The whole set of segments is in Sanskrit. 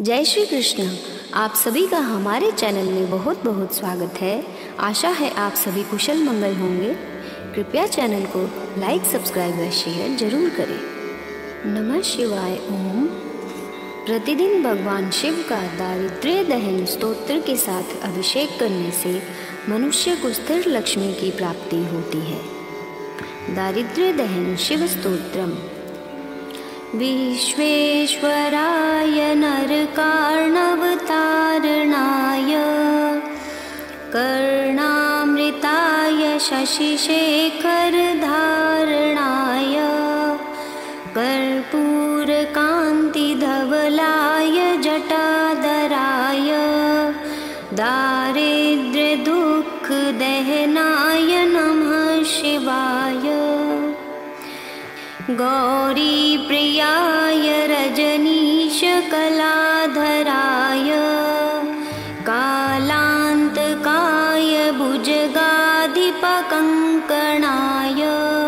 जय श्री कृष्ण। आप सभी का हमारे चैनल में बहुत बहुत स्वागत है। आशा है आप सभी कुशल मंगल होंगे। कृपया चैनल को लाइक, सब्सक्राइब व शेयर जरूर करें। नमः शिवाय। ओम। प्रतिदिन भगवान शिव का दारिद्र्य दहन स्तोत्र के साथ अभिषेक करने से मनुष्य को स्थिर लक्ष्मी की प्राप्ति होती है। दारिद्र्य दहन शिव स्तोत्रम। विश्वेश्वराय नरकार्णवतारणाय कर्णामृताय शशिशेखरधारणाय कर्पूरकान्तिधवलाय जटाधराय दारिद्र्यदुःखदहनाय नमः शिवाय। गौरीप्रियाय रजनीशकलाधराय कालान्तकाय भुजगाधिपकङ्कणाय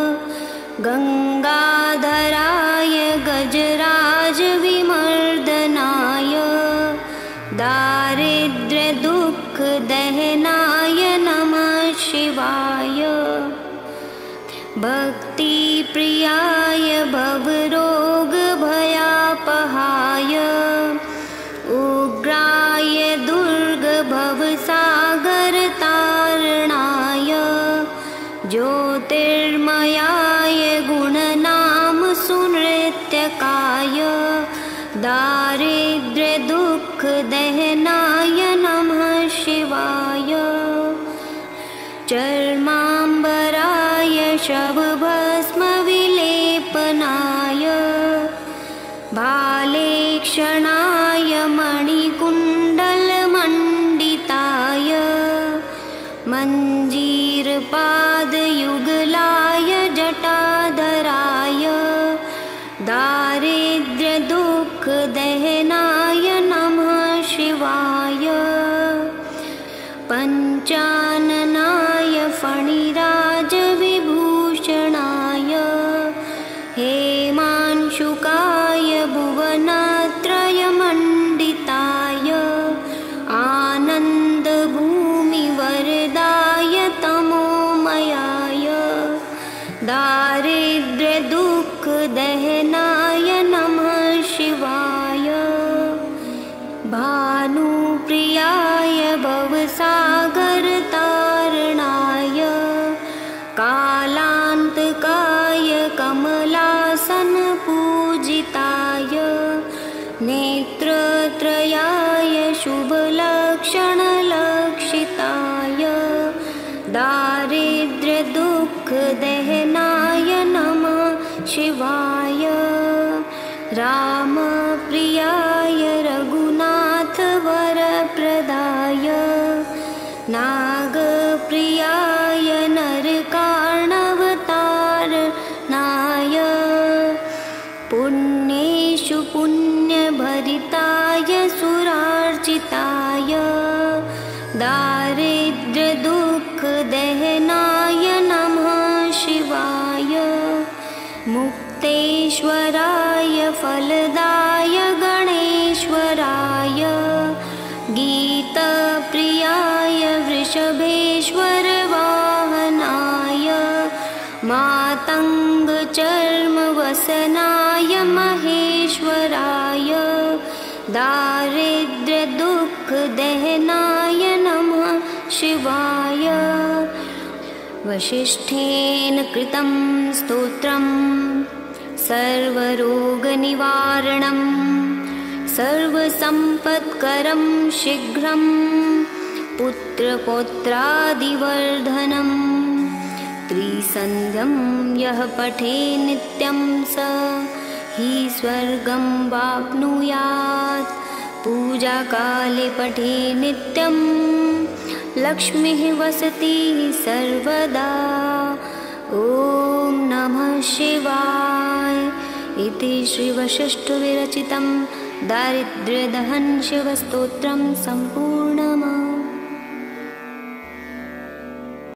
गङ्गाधराय गजराजविमर्दनाय दारिद्र्यदुःखदहनाय नमः शिवाय। भक्तिप्रियाय भवरोगभयापहाय उग्राय दुर्गभवसागरतारणाय ज्योतिर्मयाय गुणनामसुनृत्यकाय दारिद्र्यदुःखदहनाय नमः शिवाय। चर्माम्बराय शवभस्मविलेपनाय भालेक्षणाय मणिकुण्डलमण्डिताय मञ्जीरपादयुगलाय जटाधराय दारिद्र्यदुःखदहनाय नमः शिवाय। पञ्चाननाय फणिराजविभूषणाय हेमांशुकाय भुवनत्रयमण्डिताय आनन्दभूमिवरदाय तमोमयाय दारिद्र्यदुःखदहनाय नमः शिवाय। भानुप्रियाय भवसागरतारणाय कालान्तकाय कमलासनपूजिताय नेत्रत्रयाय शुभलक्षणलक्षिताय दारिद्र्यदुःखदहनाय नमः शिवाय। रामप्रियाय रघुनाथवरप्रदाय नागप्रियाय नरकार्णवतारणाय पुण्येषु पुण्यभरिताय सुरार्चिताय दारिद्र्यदुःखदहनाय नमः शिवाय। मुक्तेश्वराय फलदाय गणेश्वराय गीतप्रियाय वृषभेश्वरवाहनाय मातङ्गचर्मवसनाय महेश्वराय दारिद्र्यदुःखदहनाय नमः शिवाय। वसिष्ठेन कृतं स्तोत्रम् सर्वरोगनिवारणं सर्वसम्पत्करं शीघ्रं पुत्रपौत्रादिवर्धनं त्रिसन्ध्यं यः पठे नित्यं स हि स्वर्गं वाप्नुयात्। पूजाकाले पठे नित्यं लक्ष्मीः वसति सर्वदा। ॐ नमः शिवाय। इति श्रीवसिष्ठविरचितं दारिद्र्यदहन शिवस्तोत्रं सम्पूर्णम्।